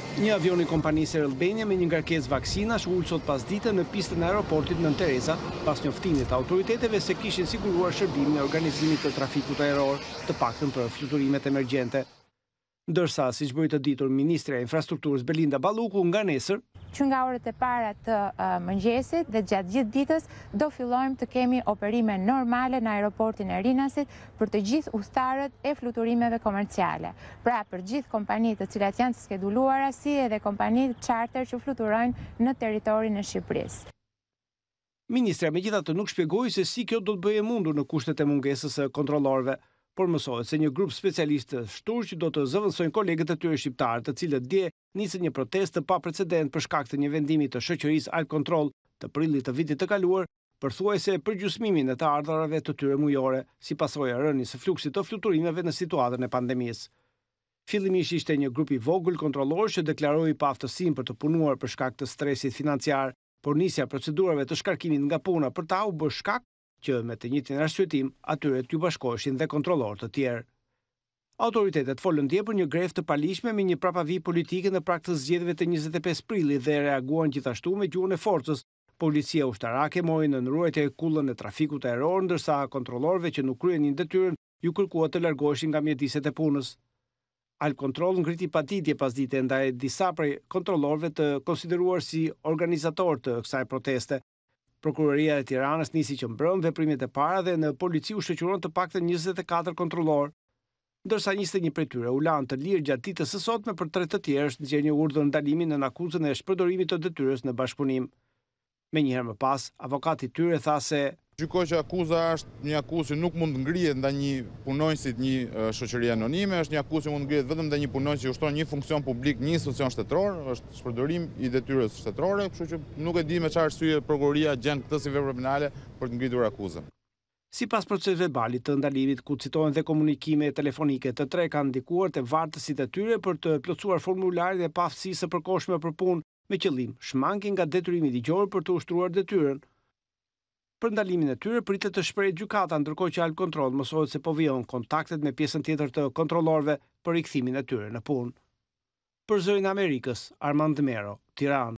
Një avion i kompanisë Air Albania me një ngarkesë vaksinash ul sot pasdite në pistën e aeroportit Nën Tereza, pas njoftimit të autoriteteve se kishin siguruar shërbimin e organizimit të trafikut ajror, të paktën për fluturimet emergjente. Ndërsa, siç bëri të ditur Ministrja e Infrastrukturës Belinda Balluku, nga nesër, që nga orët e para të mëngjesit dhe gjatë gjithë ditës do fillojmë të kemi operime normale në aeroportin e Rinasit për të gjithë udhëtarët e fluturimeve komerciale. Pra për gjithë kompanitë të cilat janë të skeduluara, si edhe kompanitë charter që fluturojnë në territorin e Shqipërisë. Ministrja megjithatë nuk shpjegoi se si kjo do të bëjë mundur në kushtet e mungesës së kontrollorëve, por mësohet se një grup specialistë shturq do të zëvendësojnë kolegët e tyre shqiptarë, të cilët dje nisën një protestë pa precedent për shkak të një vendimi të shoqërisë Al Control të prillit të vitit të kaluar, përthuajse për gjysmimin e të ardhurave të tyre mujore, si pasojë e rënies së fluksit të fluturimeve në situatën e pandemisë. Fillimisht ishte një grup i vogël kontrollor që deklaroi pa aftësinë për të punuar për shkak të stresit financiar, por nisja procedurave të shkarkimit nga puna për ta u bë shkak që me të njëjtin arsyetim atyre t'ju bashkoheshin dhe kontrollorë të tjerë. Autoritetet folën dje për një grevë të palishme me një prapavi politike në prag të zgjedhjeve të 25 prillit dhe reaguan gjithashtu me gjuhën e forcës. Policia ushtarake mori në ruajtje kullën e trafikut ajror, ndërsa kontrollorëve që nuk kryenin detyrën ju kërkuat të largoheshin nga mjediset e punës. Al Control ngriti paditje pasdite ndaj disa prej kontrollorëve të konsideruar si organizator të kësaj proteste. Prokuroria e Tiranës nisi që mbrëm veprimet e para dhe në polici u shoqëruan të paktën 24 kontrollorë, ndërsa 21 prej tyre u lanë të lirë gjatë ditës së sotme për 3 të tjerë nxjerrë një urdhër ndalimi në akuzën e shpërdorimit të detyrës në bashkëpunim. Menjëherë më pas, avokati i tyre tha se gjykoj që akuza është një akuzë që nuk mund të ngrihet ndaj një punonjësi të një shoqërie anonime, është një akuzë që mund të ngrihet vetëm ndaj një punonjës që ushtron një funksion publik, një institucion shtetëror, është shpërdorim i detyrës shtetërore, kështu që nuk e di me çfarë arsye prokuroria gjen këtë si vepër penale për të ngritur akuzën. Sipas procesverbalit të ndalimit, ku citohen dhe komunikime telefonike, të tre kanë ndikuar te vartësit e tyre për të plotësuar formularin e paaftësisë së përkohshme për punë me qëllim shmangje nga detyrimi ligjor për të ushtruar detyrën. Për ndalimin e tyre pritet të shprehë gjykata, ndërkohë që Al Control mësohet se po vijojnë kontaktet me pjesën tjetër të kontrollorëve për rikthimin e tyre në punë. Për Zërin e Amerikës, Armand Mero, Tiranë.